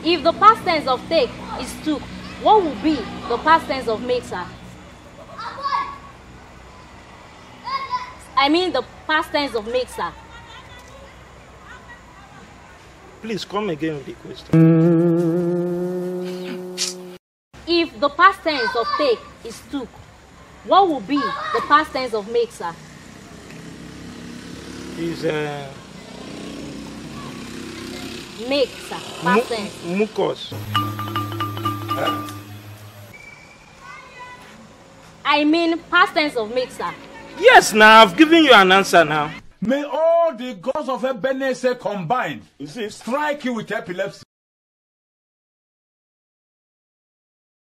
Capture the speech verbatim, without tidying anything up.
If the past tense of take is took, what will be the past tense of make, sir? I mean the past tense of make, sir. Please come again with the question. If the past tense of take is took, what will be the past tense of make, sir? Is uh, make, sir. Past tense. Mukos. Huh? I mean past tense of make, sir. Yes, now I've given you an answer now. May all the gods of Ebenezer combined strike you with epilepsy.